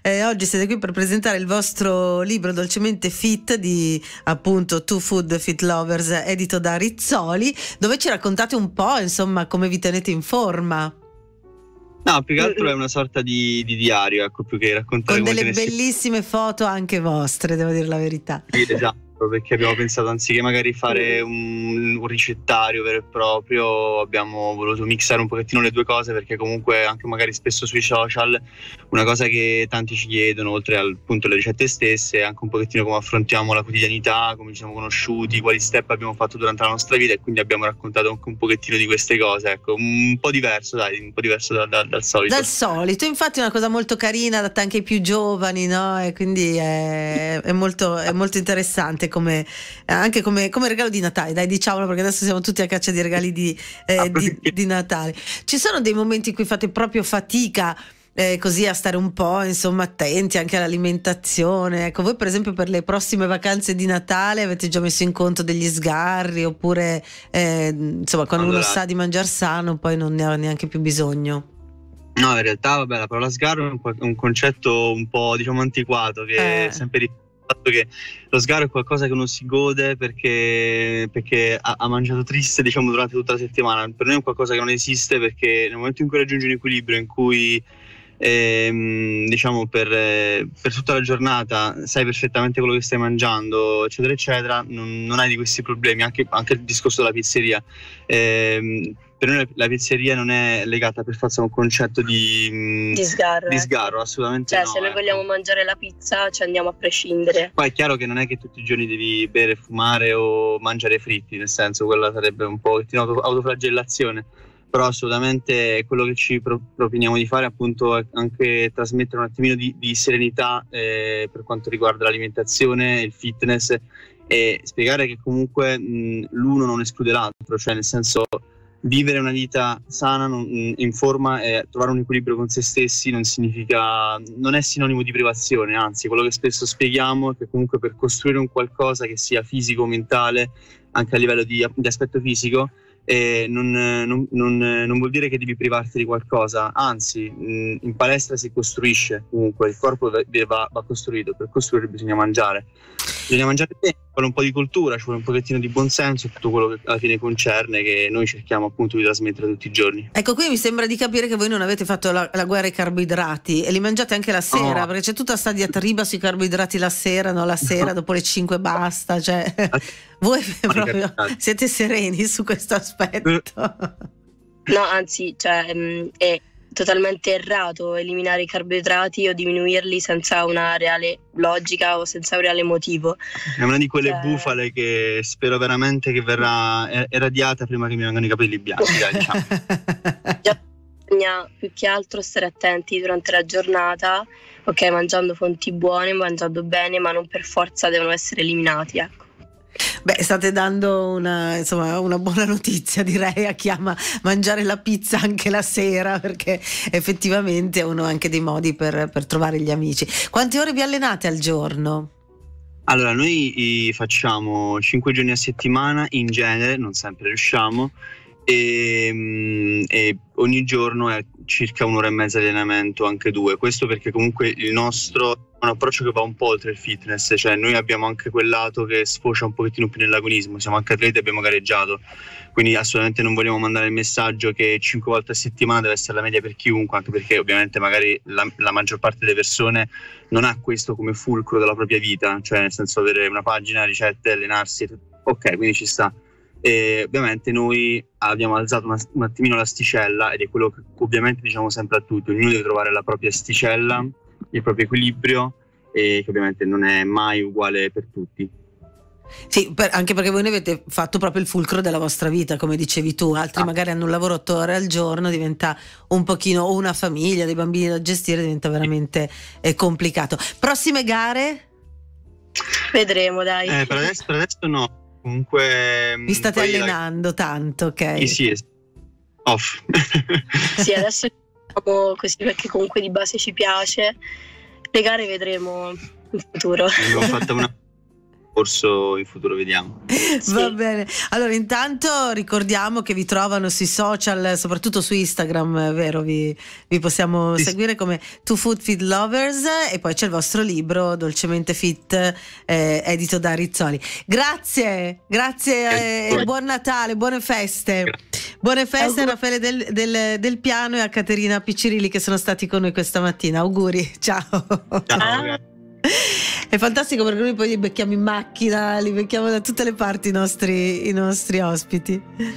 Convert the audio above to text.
Oggi siete qui per presentare il vostro libro Dolcemente Fit, di appunto Two Food Fit Lovers, edito da Rizzoli, dove ci raccontate un po', insomma, come vi tenete in forma. No, più che altro è una sorta di diario, ecco, più che raccontare. Con delle bellissime foto anche vostre, devo dire la verità. Sì, esatto, perché abbiamo pensato, anziché magari fare un ricettario vero e proprio, abbiamo voluto mixare un pochettino le due cose, perché comunque anche magari spesso sui social una cosa che tanti ci chiedono, oltre al punto le ricette stesse, è anche un pochettino come affrontiamo la quotidianità, come ci siamo conosciuti, quali step abbiamo fatto durante la nostra vita, e quindi abbiamo raccontato anche un pochettino di queste cose, ecco, un po' diverso, dai, un po' diverso dal solito. Dal solito, infatti è una cosa molto carina, adatta anche ai più giovani, no? E quindi è molto interessante anche come regalo di Natale, dai, diciamolo, perché adesso siamo tutti a caccia di regali di Natale. Ci sono dei momenti in cui fate proprio fatica così a stare un po', insomma, attenti anche all'alimentazione? Ecco, voi per esempio per le prossime vacanze di Natale avete già messo in conto degli sgarri, oppure insomma, quando uno sa di mangiare sano poi non ne ha neanche più bisogno? No, in realtà, vabbè, la parola sgarro è un concetto un po', diciamo, antiquato, che è sempre il fatto che lo sgarro è qualcosa che uno si gode perché ha mangiato triste, diciamo, durante tutta la settimana. Per noi è qualcosa che non esiste, perché nel momento in cui raggiungi un equilibrio, in cui diciamo per tutta la giornata sai perfettamente quello che stai mangiando, eccetera eccetera, non hai di questi problemi. Anche il discorso della pizzeria, per noi la pizzeria non è legata per forza a un concetto di sgarro, assolutamente. Cioè, no, se noi vogliamo mangiare la pizza ci andiamo a prescindere. Poi è chiaro che non è che tutti i giorni devi bere, fumare o mangiare fritti, nel senso, quella sarebbe un po' autoflagellazione. Però assolutamente quello che ci proponiamo di fare, appunto, è anche trasmettere un attimino di serenità per quanto riguarda l'alimentazione, il fitness, e spiegare che comunque l'uno non esclude l'altro, cioè nel senso, vivere una vita sana, in forma, e trovare un equilibrio con se stessi non è sinonimo di privazione, anzi, quello che spesso spieghiamo è che comunque per costruire un qualcosa che sia fisico o mentale, anche a livello di aspetto fisico, non vuol dire che devi privarti di qualcosa, anzi, in palestra si costruisce, comunque il corpo va costruito. Per costruire bisogna mangiare bene, ci vuole un po' di cultura, ci vuole un pochettino di buonsenso, tutto quello che alla fine concerne, che noi cerchiamo appunto di trasmettere tutti i giorni. Ecco, qui mi sembra di capire che voi non avete fatto la guerra ai carboidrati e li mangiate anche la sera, perché c'è tutta sta diatriba sui carboidrati la sera, no? La sera dopo le 5 basta, cioè voi proprio siete sereni su questo aspetto? No, anzi, cioè è totalmente errato eliminare i carboidrati o diminuirli senza una reale logica o senza un reale motivo. È una di quelle bufale che spero veramente che verrà eradiata prima che mi vengano i capelli bianchi, dai, diciamo. Bisogna più che altro stare attenti durante la giornata, ok, mangiando fonti buone, mangiando bene, ma non per forza devono essere eliminati, ecco. Beh, state dando una buona notizia, direi, a chi ama mangiare la pizza anche la sera, perché effettivamente è uno anche dei modi per trovare gli amici. Quante ore vi allenate al giorno? Allora, noi facciamo 5 giorni a settimana, in genere, non sempre riusciamo, e ogni giorno è circa 1 ora e mezza di allenamento, anche 2. Questo perché comunque il nostro è un approccio che va un po' oltre il fitness, cioè noi abbiamo anche quel lato che sfocia un pochettino più nell'agonismo, siamo anche atleti e abbiamo gareggiato, quindi assolutamente non vogliamo mandare il messaggio che 5 volte a settimana deve essere la media per chiunque, anche perché ovviamente magari la maggior parte delle persone non ha questo come fulcro della propria vita, cioè nel senso avere una pagina, ricette, allenarsi, ok, quindi ci sta. E ovviamente noi abbiamo alzato un attimino l'asticella, ed è quello che ovviamente diciamo sempre a tutti: ognuno deve trovare la propria asticella, il proprio equilibrio, e che ovviamente non è mai uguale per tutti. Sì, anche perché voi ne avete fatto proprio il fulcro della vostra vita, come dicevi tu. Altri magari hanno un lavoro 8 ore al giorno, diventa un pochino, o una famiglia, dei bambini da gestire, diventa veramente complicato. Prossime gare? Vedremo, dai. Per adesso no. Comunque vi state allenando tanto, ok? Sì, off. Sì, adesso siamo così perché comunque di base ci piace. Le gare vedremo in futuro. Abbiamo fatto percorso in futuro vediamo. Va bene, allora intanto ricordiamo che vi trovano sui social, soprattutto su Instagram, vero? Vi possiamo seguire come Two Food Fit Lovers, e poi c'è il vostro libro Dolcemente Fit, edito da Rizzoli. Grazie e buon Natale, buone feste. Buone feste a Raffaele del Piano e a Caterina Piccirilli che sono stati con noi questa mattina. Auguri, ciao. È fantastico perché noi poi li becchiamo in macchina, li becchiamo da tutte le parti i nostri ospiti.